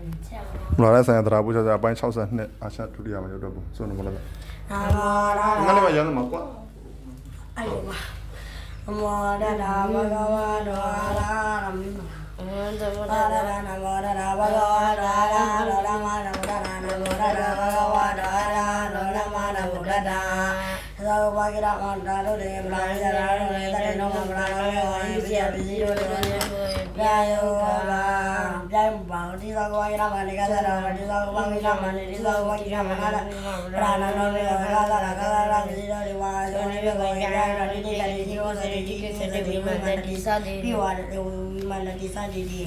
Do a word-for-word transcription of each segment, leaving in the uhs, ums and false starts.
လာတဲ့ဆိုင်ရာတရားပူချာအပိုင်း၆၂အာရှဒုတိယမှာရောက်တော့ဘူးစွန့်လို့မလားငါလည်းမရမ်းမှာကွာအဲ့လိုပါအမောဒတာဘဂဝါဒေါ်ရာရမင်းအမောဒတာနမောဒတာဘဂဝါဒေါ်ရာဒေါ်ရမနမောဒတာနမောဒတာဘဂဝါဒေါ်ရာဒေါ်ရမနမောဒတာသောဘာကိရမန္တာတို့လေမလာရတာတို့လေတဲ့တော့မလာတော့ဘူးစီရပစီတို့လေပြာယောလာပြိုင်ပါဒီသောဘာကိရမနေကသာဒီသောဘာကိရမနေဒီသောဘာကိရမနာရာနာနောလေကာသာရာကာသာပစီတို့လေဝါဇောနေပြကိုကြရတာဒီနေ့ကဒီရောစရိကြီးကစတဲ့ဝိမန္တတိစတဲ့ပြီးသွားတယ်ဝိမန္တတိစတဲ့ဒီဒီ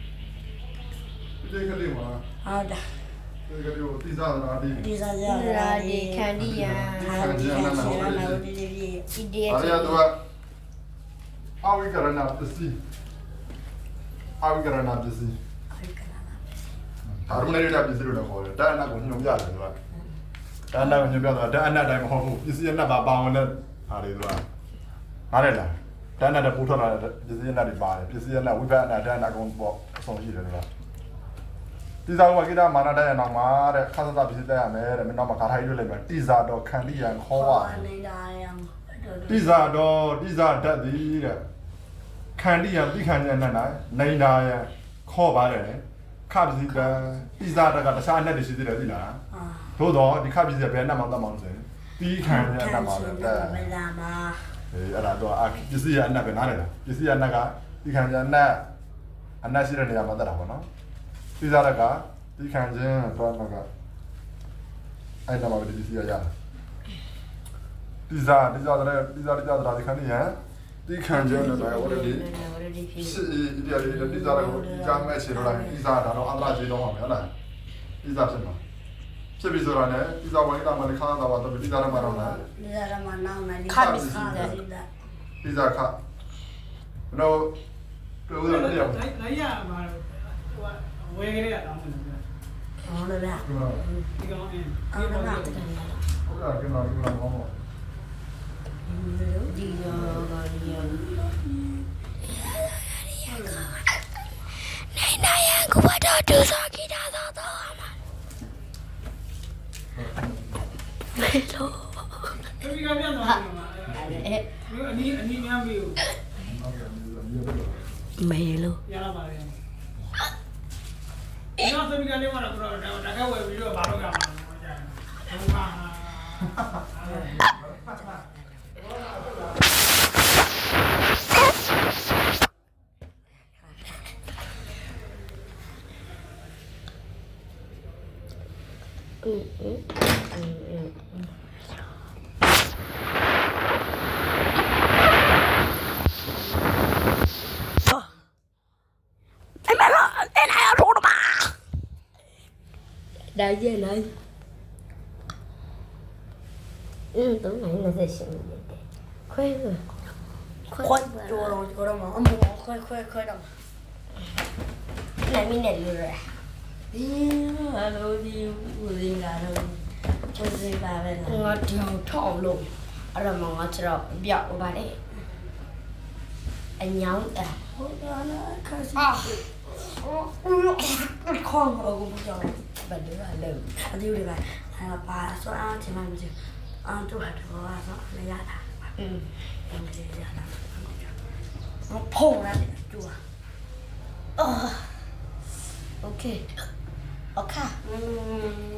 ကလေးမှာဟုတ်တယ်ဒီကလေးကိုတိစားတာဒီတိစားကြတာဒီခန္တီယံခန္တီယံနာမဝတိတိဒီဒီအဲ့ဒါတော့အဝိကရဏပစ္စည်းအဝိကရဏပစ္စည်းအဝိကရဏပစ္စည်းဒါရုံးလေးတဲ့ပစ္စည်းလို့ခေါ်တယ်တာအနတ်ကိုညွှန်ပြတယ်သူကတာအနတ်ကိုညွှန်ပြတော့တာအနတ်တိုင်းမဟုတ်ဘူးပစ္စည်းအနတ်ပါပါဝင်တဲ့ဟာတွေသူကနားလည်လားတာအနတ်တဲ့ပို့ထွက်လာတဲ့ပစ္စည်းအနတ်တွေပါတယ်ပစ္စည်းအနတ်ဝိပဿနာတာအနတ်အကုန်ပေါ့အဆုံးရှိတယ်သူကတိဇာဝကိတာမာနတဲ့နောက်မှာတဲ့ခါသတပစ္စည်းတက်ရမယ်တဲ့မင်းတော့မကာထိုင်းလို့လည်းပဲတိဇာတော့ခန္တီယံခေါ်ပါနေတာရံတိဇာတော့တိဇာတတ်သည်တဲ့ခန္တီယံတိခန္တီယံနဲ့နေတာယံခေါ်ပါတယ်ခပစ္စည်းကတိဇာတကတခြားအနက်တွေရှိသေးတယ်သိလားသို့တော့ဒီခပစ္စည်းဘယ်အနက်မှတတ်မှလို့ဆိုရင်တိခန္တီယံအနက်မှာပဲတဲ့မလာပါအေးအဲ့ဒါတော့ပစ္စည်းအနက်ပဲနားလေလားပစ္စည်းအနက်ကတိခန္တီယံအနက်အနက်ရှိတဲ့နေရာမှာတတ်တာပေါ့နော်တိဇာတကတိခန္တီယံတော့ကအဲ့ဒါမှပဲဒီပစ္စည်းရရတိဇာတိဇာတဲ့တိဇာတိဇာတဲ့ဒီခန္တီယံဒီခံကြတဲ့တော့ဝရဒီစီဒီရဒီဒီဇာကိုဒီကမဲ့ချေလို့လိုက်ဒီဇာဒါတော့အန္တရာကြီးတော့မှာဟုတ်လားဒီဇာဖြစ်မှာဖြစ်ပြီးဆိုတော့လည်းဒီဇာဝင်တာမှလည်းခါတာတော့ဒီဇာရမှာတော့လားဒီဇာရမှာနောက်နေခါပြီးစီတယ်ဒီဇာခါတော့ပြောလို့ရတယ်လိုက်လိုက်ရမှာဟိုဝဲကလေးကတော့ဟုတ်လားဒီကောင်အင်းဒီကောင်ဟုတ်လားကင်မရာကင်မရာမောမောဒီရောဂါဒီရောနိုင်နိုင်ကူပါတော့ဒုစကီတာတော့တော့မှာမေလိုဒီကပြန်တော့မှာအဲ့အနီးအနီးများမေးဦးမေလိုရလာပါလေဒီတော့သမီးကလေးကတော့တော့တကယ်ဝယ်ပြီးတော့ဘာလို့ကမှာလဲဟုတ်ပါ嗯嗯嗯嗯嗯。啊！哎妈呀！哎哪要出了吧？来进来。嗯，等会儿再行一点，快个，快做了做了嘛，嗯，快快快点。来明天就是。ဒီဟာလို့ဒီဦးစင်းကတော့ဦးစင်းပါပဲလားငါတောင်ထောက်လို့အဲ့ဒါမှငါကျတော့ပြောက်ပါလေအညောင်းတာဟုတ်တယ်လားခါစီအာခေါင်းတော့ကိုကြောက်ဘယ်လိုလဲအဒီတွေကဟာပါဆိုအောင်ချင်မှမချင်အောင်တို့ဟာတော့ဆိုလည်းရတာอืมအဲ့ဒီရတာဖုံးရတယ်တူอ่ะအော်โอเคโอเคอืม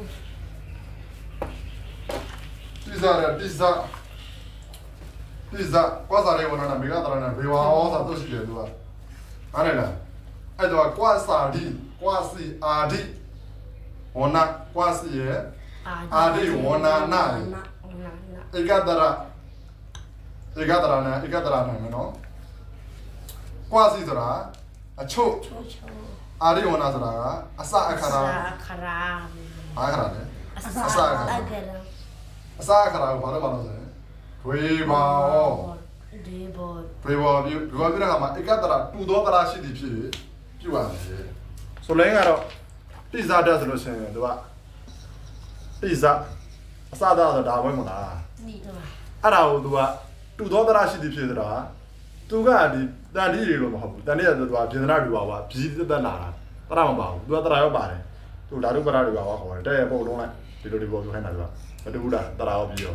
တိဇာရတိဇာတိဇာကွာစားလေးဝန်နာမေကတရနာဘေဝါဩသာတို့ရှိတယ်သူကဟာလေလားအဲ့တော့ကွာစာဒီကွာစီအာဒီဝနာကွာစီရဲ့အာဒီဝနာနာဧကတရဧကတရနာဧကတရနာနော်ကွာစီဆိုတာအချုပ်အာရိဝနာဆိုတာကအစအခရာအခရာအခရာလေအစအခရာအစအခရာကိုဘာလို့ဘာလို့ဆိုရင်ဒွေဘောဒီဘောဒွေဘောပြုဒွေဘောပြတဲ့အခါမှာဧကတရတူသောတရရှိသည်ဖြစ်ပြုရမယ်ဆိုလိုင်းကတော့တိဇာတက်ဆိုလို့ရှိရင်သူကတိဇာအစသားဆိုတာဒါပဲမလားဒီတော့အဲ့ဒါကိုသူကတူသောတရရှိသည်ဖြစ်ဆိုတာသူကဒီတန်တီးတွေလို့မဟုတ်ဘူးတန်တီးကသူကပြင်သနာတူပါပါပြည်သက်သက်လာတာတရမပါဘူးသူကတရရောက်ပါတယ်သူဓာတုပရတွေပါဟောခေါ်တယ်တဲ့ရဲ့ပုံလုံးလိုက်ဒီလိုဒီပေါ်ပြောခိုင်းတာကမတူဘူးလားတရာဟောပြီးရော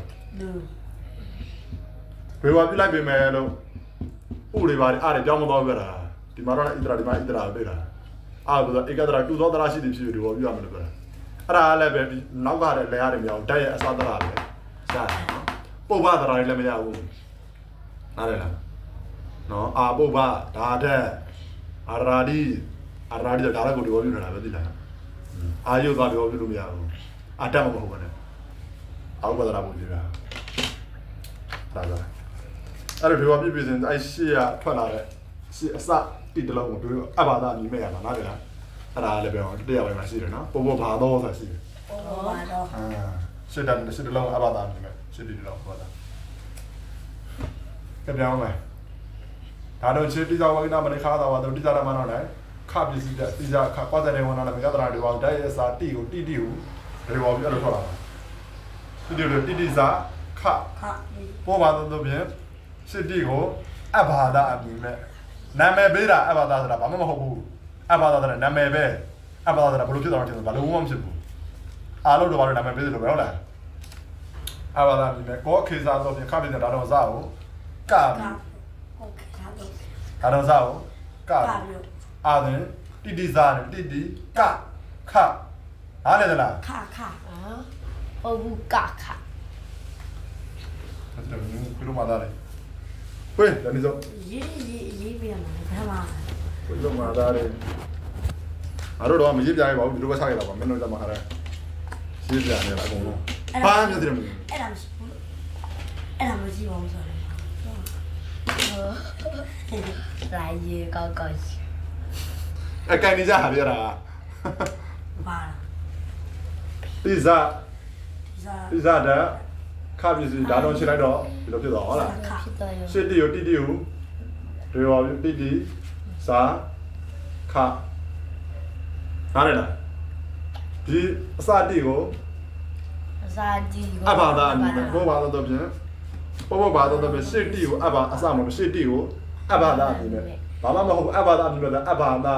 ဘယ်ဝပြလိုက်ပြင်မယ်လို့ဥတွေပါအားတွေကြောင်းမသွားကြတာဒီမှာတော့ဣဒရာဒီမှာဣဒရာပဲတာအားဆိုတော့ဧကဒရာတူသောတရာရှိတယ်ဖြစ်ပြီးဒီပေါ်ပြရမယ်လို့ပြောတာအဲ့ဒါလည်းပဲဒီနောက်ကလည်းလဲရတယ်မရအောင်တက်ရဲ့အစားတရာပဲရှားတယ်နော်ပုပ်ပတရာလည်းမရဘူးနားလည်လားနော်အာပုပ်ပဒါတဲ့အာရာဒီအာရာဒီဒါလည်းကိုဒီပေါ်ပြနေတာပဲသိလားအာယုသွားဒီပေါ်ပြလို့မရဘူးအတက်မမဟုတ်ဘူးနဲ့အောက်ပဒရာပုံပြတာဒါလားအဲ့တော့ဒီပေါ်ပြပြစင်အဲ့ရှေ့ရထွက်လာတဲ့ရှေ့အစတိတလုံးကိုတွေ့အဘာသာညီမဲ့ရမှာနားလည်လားအဲ့ဒါလည်းပြောတရားပိုင်းမှာရှိတယ်နော်ပုံပေါ်ဘာတော့ဆိုတာရှိတယ်ပုံပေါ်ဘာတော့အာရှေ့တန်းရှေ့တလုံးအဘာသာညီမဲ့ရှေ့တိတလုံးဟောတာကပြောင်းမယ်ဒါတော့ရှေ့တိသောဝိနာမနိခါသာဝါတော့တိသာရမနောလည်းခပစ္စည်းတဲ့တိသာခပတ်တဲ့ဝန်နာလည်းမကတရာဒီဝါတိုက်ရစာတိကိုတိတိကိုဒီဝါပြအဲ့လိုထွက်လာတာတိတိလို့တိတိစာခခပေါ်ပါတော့ပြင်ရှစ်တိကိုအဘာသာအမိမဲ့နာမည်ပေးတာအဘာသာဆိုတာဘာမှမဟုတ်ဘူးအဘာသာဆိုတာနာမည်ပဲအဘာသာဆိုတာဘယ်လိုဖြစ်သွားလဲဘာလို့မှမဖြစ်ဘူးအားလုံးတော့ဘာလို့နာမည်ပေးတယ်လို့ပဲဟုတ်လားအဘာသာအမိမဲ့ကိုခေစာတော့ပြင်ခပ်ပြင်တာတော့စားကိုကပြီဟုတ်ကဲ့ဒါတော့ဒါတော့စားကိုကပြီအာthenတိတိစားတယ်တိတိကခဟားလေလားခခဟုတ်ဘူးကခအဲ့ဒါမျိုးဘယ်လိုမှလာလဲဝေးဒါနေစို့ရေးရေးရေးပြရမှာဘာမှဘယ်လိုမှလာလဲအားတော့မရေးပြရပါဘူးဒီလိုပဲချခဲ့တာပါမင်းတို့ကမှခါရဲရေးပြနေလားအကုန်လုံးဘာမှမသိတယ်မင်းအဲ့ဒါမရှိဘူးအဲ့ဒါမရှိပါဘူးဆိုတော့来一个高兴。 哎，干你家哈边啦？ ဘာ？ 披萨。披萨的，卡比是打东西来着，比如ဖြစ်သွားဟုတ်လား။ရှစ်တီကိုတီတီကိုဒီရောတီတီစာခနားလေလား။ဒီအစတီကိုအစတီကိုအဘာသာအမြင်ဘောဘာသာတော့ဖြင့်ဘောဘောဘာသာတော့ဖြင့်ရှစ်တီကိုအဘာအစမလို့ရှစ်တီကိုအဘာသာအမြင်ဘာမှမဟုတ်ဘူးအဘာသာအမြင်လို့အဘာသာ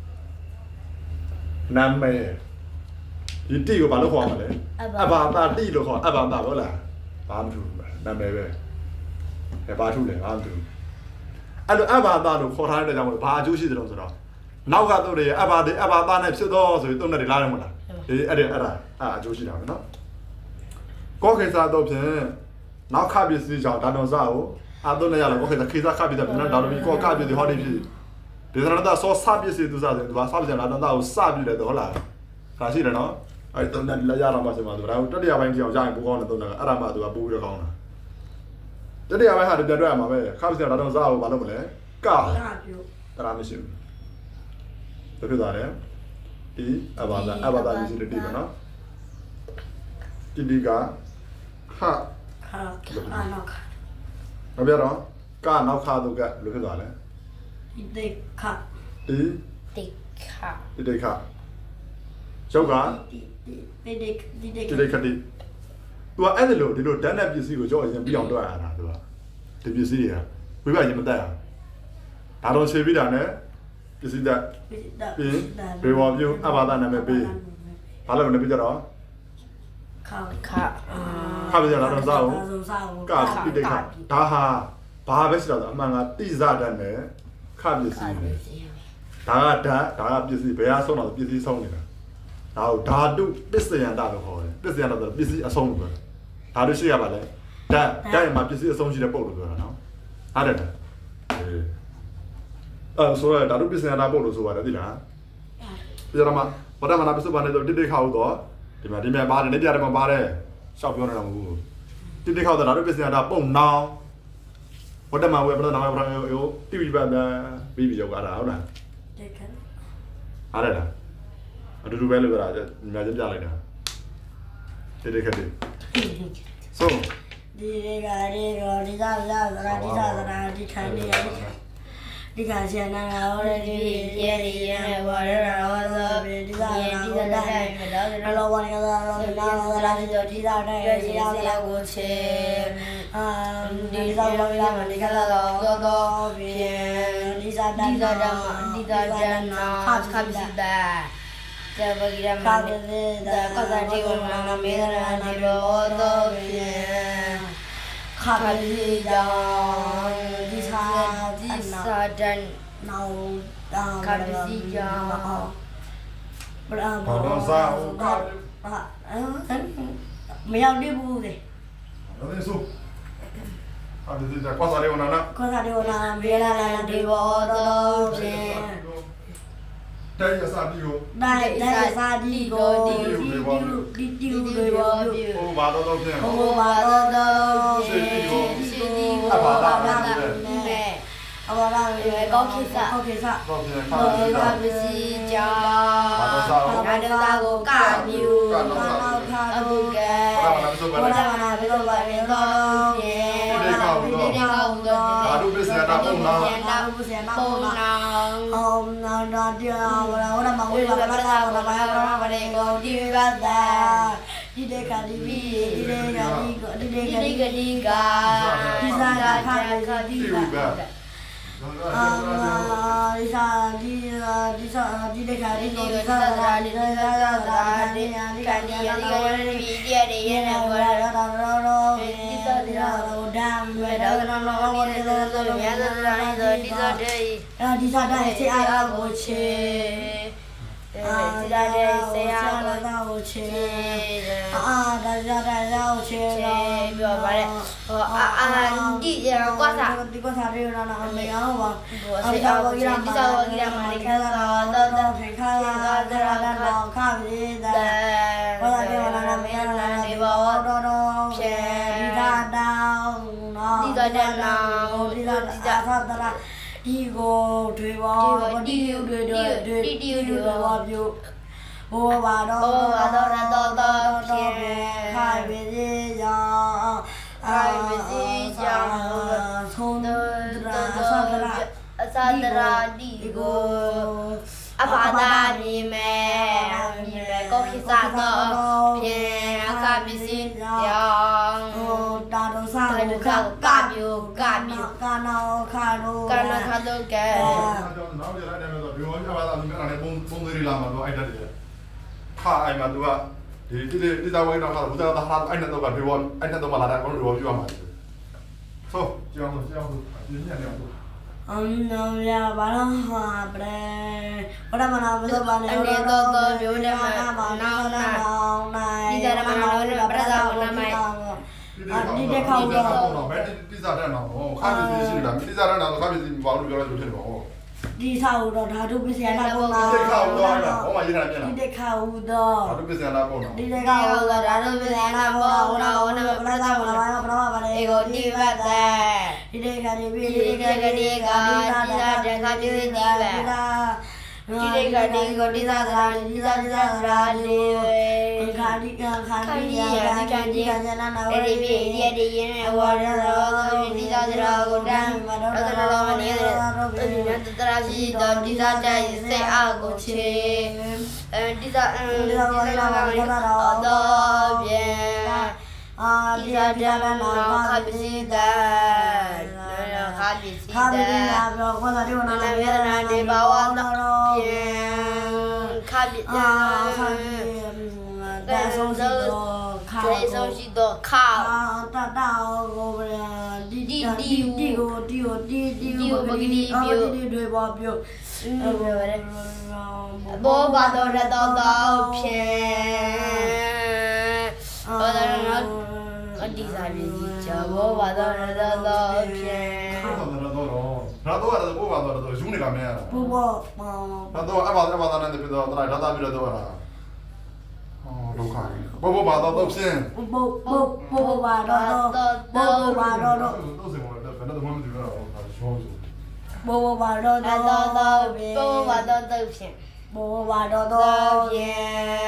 နာမည်ဒီတီကိုဘာလို့ခေါ်ရမလဲအဘာသာတီလို့ခေါ်အဘာသာဟုတ်လားဘာမှမထူးဘူးနာမည်ပဲအဲဘာထူးလဲဘာမှမထူးအဲ့လိုအဘာသာလို့ခေါ်ထားတဲ့ကြောင့်ဘာအကျိုးရှိတယ်လို့ဆိုတော့နောက်ကတော့လေအဘာဒီအဘာသာနဲ့ဖြစ်တော့ဆိုရင်တုံးနဲ့လာတယ်မဟုတ်လားအေးအဲ့ဒါအဲ့ဒါအကျိုးရှိတာပဲနော်ကောခေစာတော့ဖြင့်နောက်ခပစ္စည်းကြောင့်ဒါတော်စားကိုအာတုံးနဲ့ရလာကောခေစာခေစာခပစ္စည်းပြန်တော့ဒါတော့ဒီကောခပစ္စည်းဟောဒီဖြစ်ဒီစရတာဆောစပစ္စည်းသူစားတယ်သူကစပစ္စည်းလာတော့ကိုစပြတယ်ဟုတ်လားဒါရှိတယ်နော်အဲ့တုံးနဲ့လာရတော့မှဆိုမှသူဒါတတိယပိုင်းကြောင်ရရင်ပိုကောင်းတယ်တုံးနဲ့အဲ့ဒါမှသူကပိုးပြီးတော့ကောင်းတာတတိယပိုင်းဟာတပြတ်တွေ့ရမှာပဲခပစ္စည်းဒါတော်စားကိုဘာလုပ်မလဲကတရာမရှိဘူးဘယ်ဖြစ်သွားလဲဒီအဘာသာအဘာသာမရှိတဲ့ဒီပဲနော်ဒီဒီကခခအာနောက်ခမပြောတော့ကနောက်ခတော့ကဘယ်ဖြစ်သွားလဲဒီတိခဒီတိခဒီတိခကျောက်ကဒီဒီဒီဒီဒီခတိသူကအဲ့ဒါလို့ဒီလိုဓာတ်နဲ့ပစ္စည်းကိုကြောက်ရင်ပြီးအောင်တွက်ရတာသူကဒီပစ္စည်းတွေကဝိပရင်မတက်အောင်ဒါတော့ခြေပြီးတာနဲ့ပစ္စည်းတက်ပြီးဘေဝပြုအဘာသာနာမည်ပေးဘာလို့လဲပြကြတော့ခခခပစ္စည်းလာတော့စားအောင်ကတိတိခဒါဟာဘာပဲရှိတော့အမှန်ကတိဇာတတ်နဲ့ခပစ္စည်းဒါကဓာတ်ဒါကပစ္စည်းဘယ်အဆုံးတော့ပစ္စည်းဆုံးနေတာဒါကိုဓာတုပစ္စယန္တလို့ခေါ်တယ်ပစ္စယန္တဆိုပစ္စည်းအဆုံးလို့ပြောတယ်ဓာတုရှိရပါလဲဓာတ်ဓာတ်မှာပစ္စည်းအဆုံးရှိတဲ့ပုံလို့ပြောတာနော်အားတယ်အေးအဲဆိုတော့ဓာတုပစ္စယန္တပုံလို့ဆိုပါတယ်သိလားပြရမှာဘာတမနာပစ္စည်းပါနေတော့တိတိခါဟုတ်တော့ဒီမှာဒီမှာပါတယ်လက်ပြတယ်မှာပါတယ်ရှောက်ပြောနေတာမဟုတ်ဘူးတိတိခါတော့ဓာတုပစ္စယန္တပုံနောင်ဘာတမဝဲဘယ်တော့နာမပြောရောတိပိပတ်ပြီးပြီးရောက်လာဟုတ်လားတကယ်အားတယ်လားအတူတူပဲလို့ပြောတာညီမချင်းပြလိုက်တာတိတိခက်တိဆိုဒီကရေရောဒီသာသာသာဒီသာသာဒီထိုင်နေရဒီကစနာဟောရဒီရေရီရဘောရရောသောဒီသာဒီသာတိုင်းအလောဝနကသာရောနာသာဒီတော့ဒီသာတိုင်းဒီသာသာကိုချေအာဒီသာရောရမဒီကလာတော့တော့ပြင်ဒီသာတိုင်းဒီသာတိုင်းဒီသာတိုင်းနာခပ်ခပ်စတာဇဝကိရမကာနိပိစိတကောသတိဝနာနမေရဏနေဘောသောဖြင့်ခါပိစိတောဒီသာဒီစာဒန်နောင်တာခါပိစိကြောင့်ဘရာဘာတော့စားဦးဟာမရောက်သေးဘူးလေဒါသိစို့အာဒီကြကွာစားလေးဝနာနာကောသာဒေဝနာမေရဏနေဘောသောဖြင့်တဲ့ရစားပြီးကိုได้ได้ซาดีโกดีดีดีดีดีโกဟိုဘာတော့တော့ဖြင့်โอบาโตโตရှိတိကိုအဘာသာမေอวาระก็คิสะก็คิสะတော့ဖြင့်ခါဘောပြီးကတာပစီကြောဘာတော့စားဦးနာဒတာကိုကပြူนานาคาအดูဘုကဘာမှမစိုးပါโอနဲ့รานาเปโตบาเรโตเยဒီကောင်းတော့ဘာလို့ပြစရာတာပုံလားนาบุเสนาပုံโอนาနောင်อมนาดาเดียวราโอรามาဝိวิဝบาပปะရตาတာโอဘราဘာมาဘရဘရေကိုดิวิบัตตาดิเดคาดิบิดิเดคาดิโกดิเดဒီคาဒီดิကတိကဒီစာကခါခါဒီဒီကဥကအာဒီစာဒီဒီစာဒီလေခါဒီကိုဒီစာရာဒီစာရာဒါဒီယာဒီကဒီယာဒီကဒီဒီရရရနေဘောရာရာရာရာဒီစာဒီရာဒမ်ဝေဒါနနောဝဒီစာဆိုမြတ်သာရာဒီစာဒီအာဒီစာတဲ့စေအားကိုချေအာဒီစာတဲ့စေအားကိုချေအာဒါကြတာရောက်ချေပြောပါလေဟောအာအာဒီရကွာစားဒီကွာစားရရနာမေအောင်ပါဘောစေအောဒီဒီစာဝကိရမနိခေသာသောတခေခါသာသရဒနာခါပြေတာတဝါဒေဝနာမေယနာနေဘောတော်တော်ဖြေဒီသာတောင်းနောဒီသာတောင်းဒီသာသာသရာဒီကိုတွေဘောဒီတွေတွေတွေဒီတွေဘောပြုဘောဘာတော်တော်ဖြေခါပြေကြောင့်အာပြေကြောင့်သုံးဒရာသရာအသာတရာဒီကိုအဘာသာမိမေမိမေကိုခိစားတော့ဖြင့်အခါပစ္စည်းရောင်တာတော်စားကိုကကမျိုးကမျိုးကနောခါရောကနခါတော့ကဲနောက်ကြရတယ်တော့ဒီဝါကြပါသားဒီကနေ့ပုံပုံသေးလာမှာတော့အဲ့တက်တယ်ခါအဲ့မှာသူကဒီဒီဒီသားဝိုင်းတော့ခါဘူးသားသားအဲ့နဲ့တော့ကဒီဝါအဲ့နဲ့တော့မလာတဲ့ကောင်ဒီဝါပြရမှာဆိုကြောင်းကြောင်းဒီညနေတော့အမ်နောရဘာလို့ဟာပရဲဘရမနာဘဇဘာနေအနေတော့တော့မျိုးနဲ့မနောင်းနာဒီကြရမနောရပရဇာဝနာမိုင်ဒီတဲ့ခေါတော့ဘယ်တိစားတဲ့နော်ခါပစ္စည်းရှိတာတိစားတဲ့နော်ခါပစ္စည်းဘာလို့ပြောရလို့ဖြစ်တော့ဒီဆောက်တော့ဓာတုပစ္စယနာပုံနာဒီခါတော့ဟောမှရေးတာပြန်ဒီလားတဲ့ခေါတော့ဘာလို့ပစ္စည်းလာပေါ့နော်ဒီတဲ့ခေါတော့ဓာတုပစ္စယနာပုံနာဝနာပရဇာဝနာမိုင်ပရမပါလေအေကိုနိဗ္ဗာန်ဒီတဲ့ခါဒီပြီးဒီကကဒီကဒီသာတခါပြည့်နေပါဒီလေကဒီကိုဒီသာသာဒီသာဒီသာရာဒီခါဒီကခါဒီရခါဒီကဇနာနာအဲ့ဒီပြည့်ရဒီရင်ဝါရရောဒီသာသာကိုတမ်းမတော်တော်မနေရဒီနတတရာရှိတော်ဒီသာတဲ့စိတ်အားကိုချေအဲဒီသာဒီသာဝါရရောတော့ပြန်အာဒီရပြနာနာခါပစီတာခါပစီခါဒီတာနာပြောခေါ်တာဒီဝနာနာဝေဝေဒဒနာနာနေနေဘာဘာဝဝနာနာရောခါပိအာတာခါဒီဒါဆုံးစီတော့ခါဒေဆုံးရှိတော့ခါအာတတကိုဗရာဒီဒီဒီဒီကိုဒီကိုဒီဒီကိုပကတိအော်ဒီဒီတွေပါပြောဘောဘာတော်ရတော့တော့ဖြင့်ဘောတော်ရအဒီစားပြီချဘောဘာတော်ရတော့တော့ဖြင့်တော့တော့တော့တော့တော့ဘာတော့တော့ယူနေကမရတာဘူဘောမောတော့အဘာအဘာနဲ့ပြတော့တော့ဒါတာပြီးတော့လာအော်ဒုက္ခဘောဘောဘာတော့တော့ရှင်းဘူဘူဘူဘူဘာတော့ဘူဘူဘာတော့တော့စင်တော့ဘယ်တော့မှမသိတော့တော့ရှောင်းဆိုဘူဘူဘာတော့တော့တော့တော့ဘောဘာတော့တော့ဖြင့်ဘူဘာတော့တော့ဖြင့်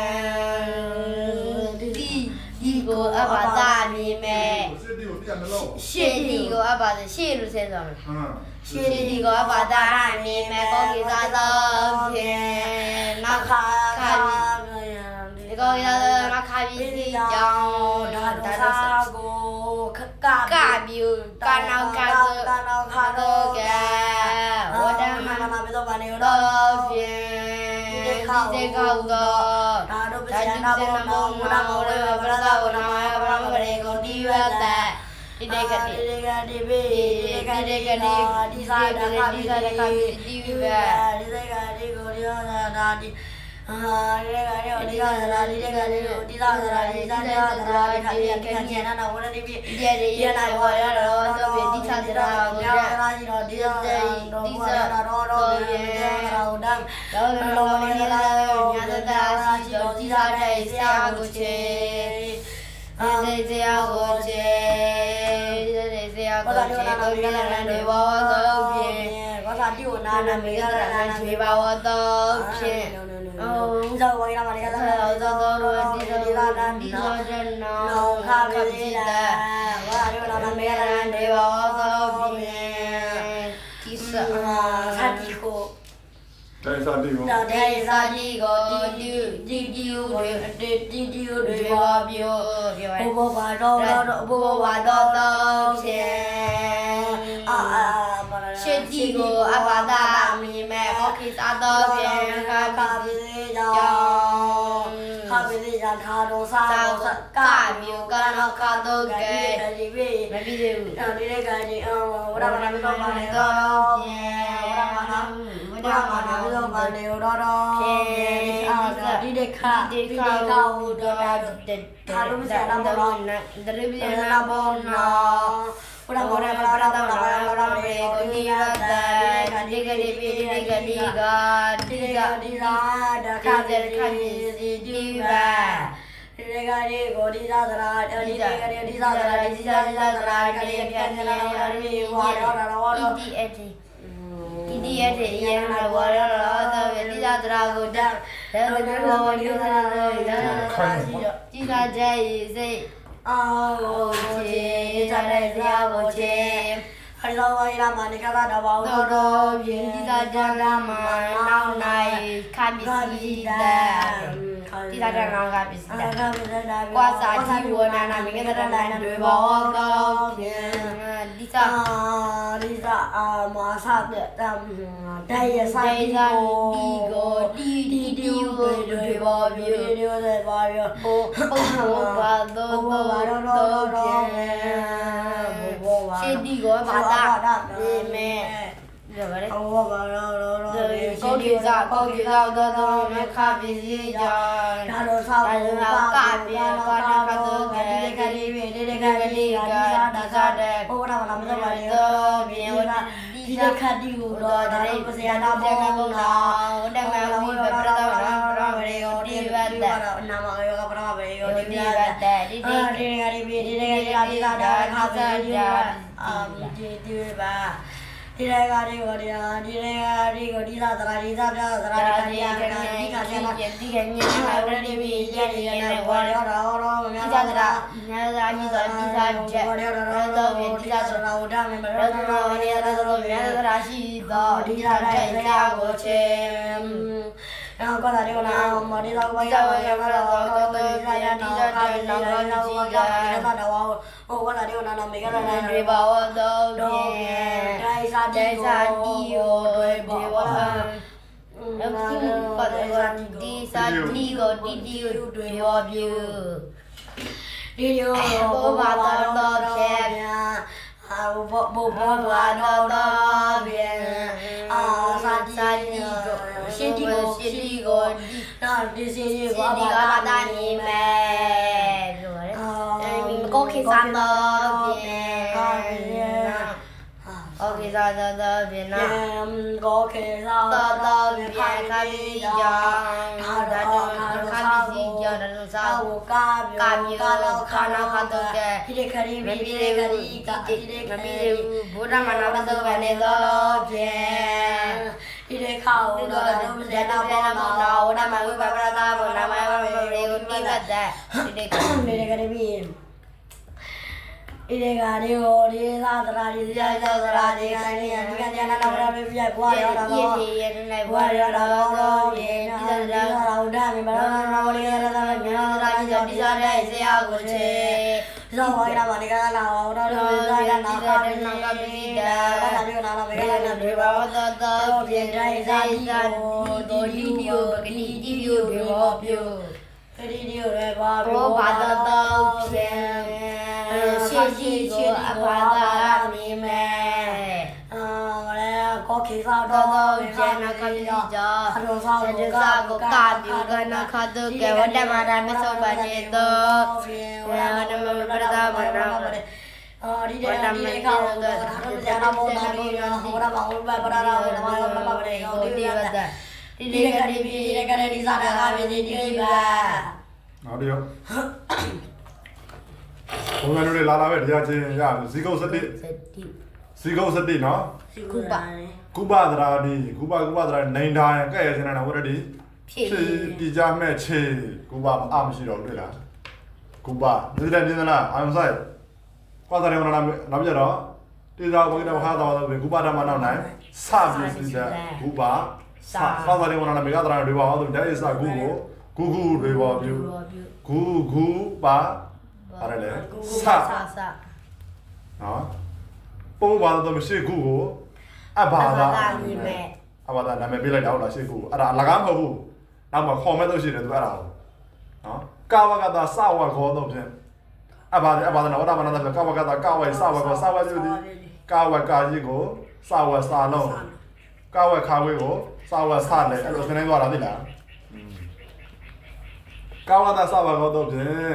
ဒီဒီကိုအဘာသာမိမဲ့စစ်တီကိုပြန်မလို့ရှေ့ဒီကိုအဘာသာရှေ့လို့ဆဲသွားမယ်ဟမ်ရှေ့ဒီကိုအဘာသာမိမဲ့ကိုကိစားတော့ဖြင့်နောက်ခါခါခါပြီးဒီကိုရတော့ခါပြီးစီကြောင်းဒါဒါဒါတော့စာကိုခကကပြီးကနောက်ကဆိုကနောခါတော့တော့ကကဝဝဒဒမမနနမမတော့ဘာနေတော့တော့ဖြင့်ဒီခါစေကောက်သောဒါတို့ပဇာနာဘောနောမုနာမောရေပရဒဝနာမယပရမပရေကိုတိဝတ္တတိတေကတိတိကတိပိတိကတိကတိဒီသာဒခပိတိတိဝိဘတိတေကတိကိုရောနာတိအာရေကရေဒီကရာဒီကရေဒီသာရာဒီသာရာသာရာခါရကန်ကျန်နာဝရတိပိဒီရေရနာဘောရရောသောပိတိသာရာကိုရာရာကြီးတော့ဒီတေဒီသာရာရောရောရေရောဒံလောလောနေလာညာတတာရှိတော်ဒီသာတဲ့ဆရာကိုချေဒီဆရာကိုချေဒီဆရာကိုချေကိုရနာနေဘောသောဖြင့်ဘာသာတိဝနာနာမေရနာချေဘောသောဖြင့်Oh, so why not? I got the door. This is the land. This is the no. How is it? Why do not make a day of the This is Satiko. There is a deal. There is a deal. Did you did you do of you? Bobo Vado, Bobo Vado, ah. Shetigo abada mi me okis ado bien kabisi ya kabisi ya thado sa ka mi ka no ka do ge me bi de ni le ga ni o ora ma na ma ne do ora ma na ora ma na do ma ne do do a di de kha di de kha u do da de thado mi sa na bo na de bi na bo na Ora ora ora ora ora ora ni ada di ga di di ga di ga di ga di ga da kha de kha ni di ba di ga di go di da da di ga di di da da di da di da da ga di ga ni la la ni wa ra ra wa ra di et di et ye na wa ra ra da di da da go da da ga go ni da da di da jai sei Oh, che, tare siamo che. Hello, ira manika da ba do do, yin di da jana ma nau nai, kabisi da. Di da jana kabisi da. Kwa sa ji wo na na mi ga da na dwe ba ga di sa di sa a ma sa da dai ya sa di go di di di wo dwe ba bi dwe ba yo. Bo bo ba do do do do. She di go ba da me rồi câu vào rồi câu chuyện ra câu chuyện ra đó đó nó khác biệt gì giờ nó sao nó cả biệt con nó cả từ cái cái đi về đi cái cái đi cái đi ra đây cô nào làm cho mà đó biệt đi ra khác đi rồi đấy có gì nào không không nào đang làm gì phải bắt đầu nó nó về đi về đây nằm ở cái bắt đầu về đi về đây đi đi đi đi đi đi đi ra đi ra đây khác gì đi đi về đi đây ga đi go đi đi đây ga đi go đi ra ra đi ra ra ra đi ra đi ra đi ra đi cái như này rồi đi đi ra đi này qua đó đó đó đi ra ra nhà ra đi ra đi ra chạy rồi đó đi ra rồi đó mình rồi rồi đi ra rồi nhà ra đi đó đi ra đây ra go xem có là đi nào mà đi đâu bây giờ bây giờ nó đâu đi ra đi ra đây nó nó nó nó đâu ô có là đi nào mình cái này đi vào đâu đây ra đây ra đi rồi đi vào còn đi ra đi rồi đi đi đi vào view đi vô bố bà đó đó xem bố bố bố bà đó đó về à ra đi rồi sẽ đi rồi sẽ đi rồi đó đi sẽ đi rồi bà ta đi mẹ rồi mình có khi sang đó về có khi ra đó đó về nam có khi ra đó đó về khai đi giờ khai đó khai đi giờ nó sao cá cá nhiều cá nó khai được cái đi khai đi đi đi khai đi cá đi đi khai đi bữa nào mà nó được về này đó về đi đi khâu đó là nó sẽ nó bao nó đâu nó mà người bà bà ta mà nó mà đi đi đi cái đi đi đi đi cái đi đi đi cái đi ô đi ra ra đi ra ra ra đi cái đi đi cái nhà nó ra bây giờ qua đó đó qua đó đó đó đi ra ra ra ra mình bắt nó nó đi ra ra ra đi ra đi ra đây sẽ ao của chị Ra hoài ra mà đi ra nào ra ra ra nào ra bên nào ra bên đó ra đi nào về ra nào đi vào đó đó về ra ra đi đi đi đi cái đi đi đi về vào biểu cái đi đi về vào biểu vào đó đó về xe đi xe đi vào đó đi mẹ có khi sao đó về nào cái đi đó rồi sao rồi sao có cả điều cái nào khác được cái vấn đề mà ra mới sao bài này đó nama berda mana di dalam di kau harus jangan mau tadi orang bangun berada orang orang berada di mana di dekat di di dekat di sana kami di di ba. Nào đi không? Hôm nay nó đi la la về đi chơi ya, xí câu sắt đi, xí câu sắt đi nó. Cuba. Cuba ra đi, Cuba Cuba ra nền đài cái gì này nào đi. Thì đi ra mẹ chơi Cuba am gì đó đấy là. Cuba, như thế này là anh say. Qua thời điểm nào làm gì đó, đi ra cái nào khác đâu về Cuba làm nào này, sa biết gì đó, Cuba, sa. Qua thời điểm nào làm cái nào đi vào thì đấy sa Google, Google đi vào view, Google ba,อะไรเลย sa, đó. Bố bà tôi mới xem Google, à bà đó, à bà đó làm mấy cái nào là xem Google, à là làm không? làm mà comment tôi xem được tôi làm, đó. Cao và gata sao và khó đâu chứ? À bà thì à bà thì nào đó mà nó là cao và gata cao và sao và khó sao và gì đi? Cao và cao gì khó? Sao và sao đâu? Cao và cao với khó? Sao và sao đấy? Anh cái này gọi là gì là? Cao và sao và khó đâu chứ?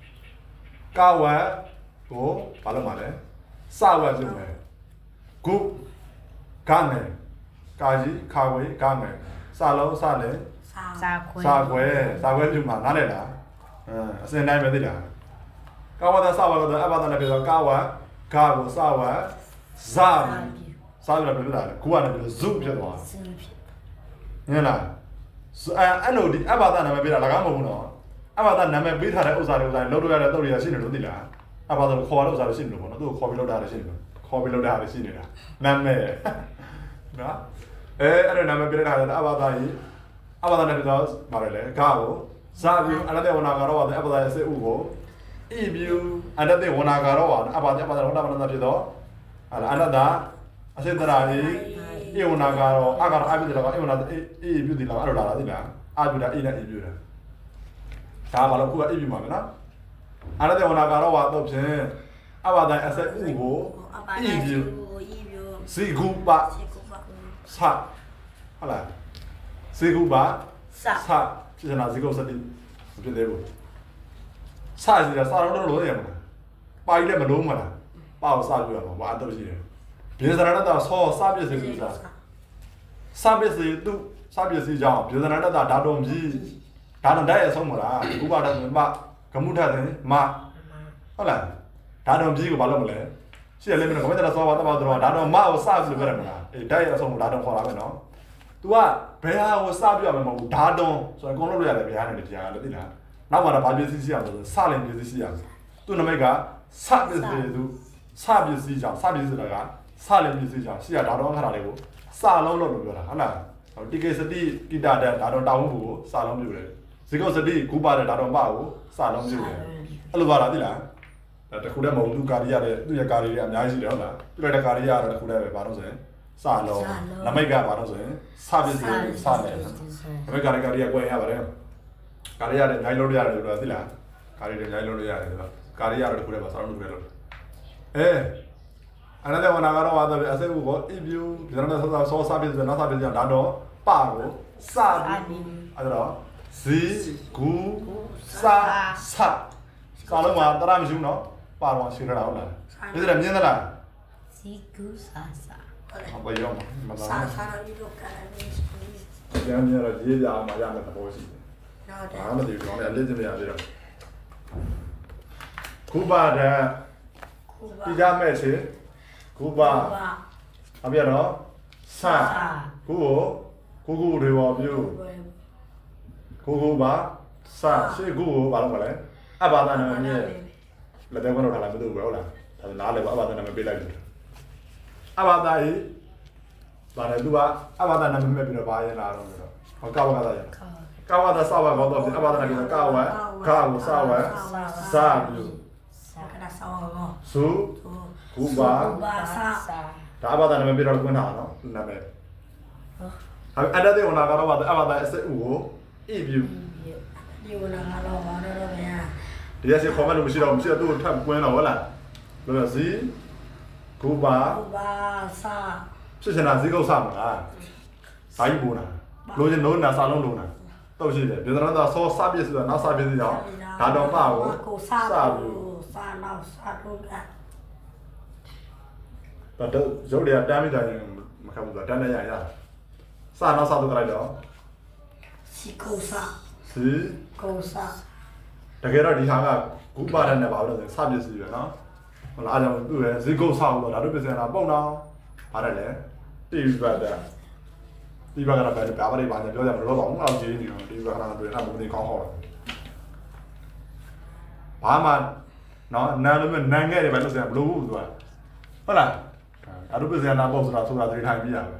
Cao và khó, bảo là mà đấy. Sao và gì vậy? Cú, cá này, cá gì? Cao với cá này. Sao lâu sao đấy? Sao quê? Sao quê? Sao quê chúng mà nói này là? Sen này mới đi là, cao quá ta sao vậy? Đó, abang ta nói cao quá, cao quá sao quá, sao, sao là bây giờ, cú anh bây giờ zoom cho nó, nghe là, anh nói đi, abang ta nói bây giờ là cái gì nó, abang ta nói bây giờ là uzar uzar, lâu rồi là tôi đi xin được đi là, abang ta khó là uzar xin được, nó tôi khó bị lâu đài xin được, khó bị lâu đài xin được, làm gì, đó, ê, anh nói bây giờ là abang ta gì, abang ta nói bây giờ mà rồi cao sao view anh đã wanna caro và anh đã sẽ ugo e view anh đã wanna caro và anh đã anh đã wanna làm đó anh đã sẽ ra đi e wanna caro agar anh biết là anh wanna e view đi là anh đã đi là anh đã e là e view là sao mà nó cũng e view mà nó anh đã wanna caro và tôi sẽ anh đã sẽ ugo e view si cuba sa là si cuba sa chỉ là gì cũng sẽ đi, biết đấy rồi. Sai gì là sai nó lỗi gì mà, bay lên mà đúng mà, bao sai rồi mà, bạn đâu gì đấy. Bây giờ nó đã so sai biết gì sao, sai biết gì tu, sai biết gì sao, bây giờ nó đã đã đồng gì, đã đồng đấy là xong rồi à, cũng bảo là mà, cái mút thế mà, phải là, đã đồng gì của bạn làm rồi, chỉ là lên mình có biết là so với tao rồi, đã đồng mà sai gì vậy mà, đấy là xong rồi đã đồng khó lắm nó. Tu à, bây giờ tôi sao bây giờ mà đá đông, rồi con nó lười lại bây giờ này thì à, đấy là, nào mà là bao nhiêu gì à, sao lên bao nhiêu gì à, tu nó mấy cái, sao bây giờ tu, sao bây giờ gì à, sao bây giờ là cái, sao lên bao nhiêu gì à, xí à đá đông cái nào đấy cô, sao lâu lâu rồi là, anh là, đi cái gì đi đá đá đá đông đá đông cô, sao lâu rồi, chỉ có gì cú ba đá đông ba cô, sao lâu rồi, anh lo vào đấy là, là khu đấy mà tu cari đấy, tu giờ cari đấy, nhà gì đấy là, tu đây cari đấy, khu đấy vào đâu rồi. Sao lâu, làm mấy cái bảo nó rồi, sao biết gì, sao này, mấy cái cái cái quay nhà vậy, cái nhà này nhảy lối ra được rồi, là cái này nhảy lối ra được rồi, cái nhà này cũng là sao nó được rồi, ê, anh ấy đang nói là vào đây, anh ấy cũng có review, bây giờ nó sao sao sao biết gì, nó sao biết gì, đã đó, ba cái, sao, anh đó, si, gu, sa, sa, sao nó mà ta làm gì nó, ba cái gì đó là, bây giờ làm như thế nào? Si, gu, sa, sa. Apa yang mana? Sa-sa itu kan Yang ni ada dia yang macam mana tak boleh. Ah, mana dia orang ada je macam dia. Cuba ada. Tiga macam Cuba. Apa ya no? Sa. Cuba. Cuba dewa view. Cuba. Sa. Si Cuba baru mana? Apa ada nama ni? Lepas tu orang dalam tu berapa? Tapi nak lepas apa nama bela gitu. Abang tadi, mana tu bah, abang tadi nama mana bayar lah orang tu. Kau kata je. Kau kata sahaja kau tu, abang tadi kita kau eh, kau sahaja, sahaja, ကရဆောကောစုကူပါဘာစာဒါအဘာသာနာမည်ပြတော့ကွန်းတာနော်သူနာမည်ဟုတ်အဲ့ဒါတဲ့ဟိုနာကတော့ဘာအဘာသာအစစ်ဥကိုအီဗျူဒီဝနာကတော့ဘာတော့တော့ဗျာဒီရစီခေါ်မှလို့မရှိတော့မရှိတော့သူ့ကိုထပ်ကွင်းတော့ဟုတ်လားလို့ရစီကူပါဘာစာဖြစ်ချင်တာဈေးကုတ်စမလားဘာကြီးပိုးတာလိုချင်လုံးနာစာလုံးလုံးနာတော့ရှိတယ်ပြည်တော်သားဆောစပြည့်ဆိုတာနောက်စပြည့်စီတော့ဒါတော့ပါကိုကိုစာစဘူးဘူးစာနောက်စာတော့ကတော့ရုပ်တွေကတမ်းမိတာရင်မခံဘူးဆိုတော့တမ်းနေရရစာနောက်စာတော့ကြလိုက်တော့စီကိုစာစီကိုစာတကယ်တော့ဒီဟာကဂုပါဒနဲ့ပါလို့ဆိုစပြည့်စီပဲနော်ဟုတ်လားအားကြောင့်သူ့ရဲ့ဈေးကုတ်ဆောက်လို့ဒါတို့ပြင်စင်တာပုံတော့ဗါတယ်လေတီဗီဘတ်တဲ့ဒီဘက်ကတော့ဘယ်လိုဘာတွေပါလဲပြောကြမလို့တော့ဘူးအောက်ကြီးနေတော့ဒီဘက်ကတော့တွေ့တာမသိကောင်းဟောတယ်ဘာမှနော်နန်းလို့နန်းခဲ့တယ်ပဲလို့ဆိုရင်ဘလို့ဘူးသူကဟုတ်လားဒါတို့ပြင်စင်တာပေါ့ဆိုတာဆိုတာသတိထားပြီးရပဲ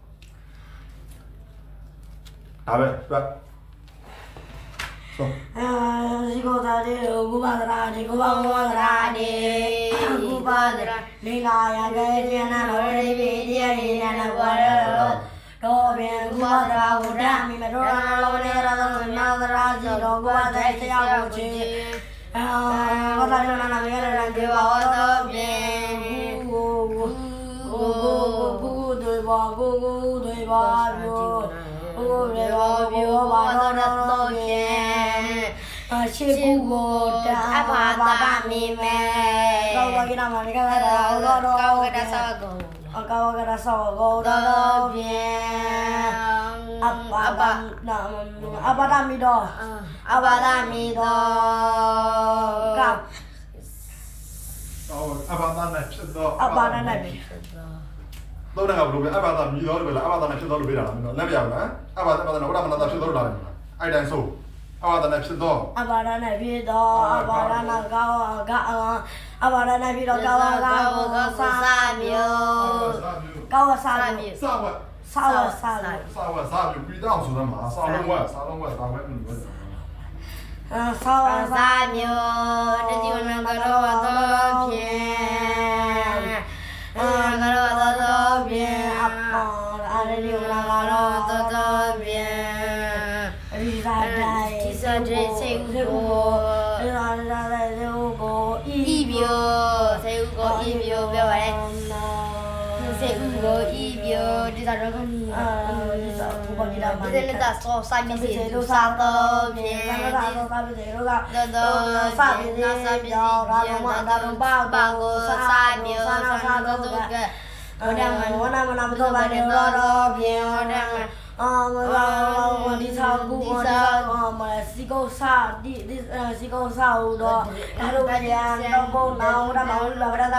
ဒါပဲပြတ်ဆိုအဲဒီကိုသားလေးကိုဘာသာဒီကိုဘာဘာသာဒီကိုဘာသာလေးလာရခဲ့ခြင်းနာတော်လေးပြည့်ရည်ရနာဘာရောတော့ပြန်ကိုဘာသာကိုတမ်းမိမတော်လောနေရတော့နာသရာကြီးတော့ကိုဘာသာဆရာကိုချင်းအာဘာသာနာနာရရတဲ့ဘာတော့ပြန်ကိုကိုကိုတွေဘာကိုကိုတွေဘာပြောโอ้เรวาบิวบาโนโนโตเยอาชิกุโกตาบาบามิเมกาวกินามานิกาดาโรโรกาวกะสะโกกาวกะสะโกโรโรเปียอัปปะปะนะอัปปะตามิโดอัปปะตามิโดกาวအော်အဘာသာနဲ့ဖြစ်တော့อัปปะนะนะบิတော့ငါဘလို့ပဲအဘာသာမြည်တော့ပဲလားအဘာသာနဲ့ဖြစ်တော့လို့ပေးတာလားမင်းတို့လက်ပြရမလားအဘာသာဘာသာနဲ့ဝရမနာတာဖြစ်တော့လို့လားအဲ့တိုင်းဆိုအဘာသာနဲ့ဖြစ်တော့အဘာရနဲ့ပြီးတော့အဘာရနဲ့ကောကအဘာရနဲ့ပြီးတော့ကောကကိုစာမျိုးကောစာမျိုးစာဝတ်စာဝစာစာဝတ်စာမျိုးပြီးတော့ဆိုတော့မှာစာလုံးဝစာလုံးဝစာဝတ်မျိုးပဲအဲစာဝစာမျိုးတတိယနံကတော့တော့ဖြင့်အဲကတော့တော့ဖြင့်အပေါ်အားရည်ကကတော့တော့ဖြင့်ဒီစားတိုင်းဒီစားတဲ့စိတ်ကိုဒီစားတဲ့စိတ်ကိုဤပြောစိတ်ကိုဤပြောပြောပါတယ်စိတ်ကိုဤပြောဒီစားတော့ကနေဒီစားကိုဘာကြီးလာမှာဒီလက်သာစောစာမီစီတို့စားတော့ဖြင့်ဒါတော့စားပြီးတော့ကတော့စားပြီးတော့စားပြီးတော့ဒါတော့မှဒါတော့ပါပါကိုစားမျိုးစားစားတော့ကဝဒမဝနာမနာမတော့ပါနဲ့တော့တော့ဖြင့်ဝဒမအာမလာဒီစားကူဒီစားမစီကိုစားဒီစီကိုစားတော့ဒါတော့ပြန်တော့ဘုံနောင်ဒါမောင်လာ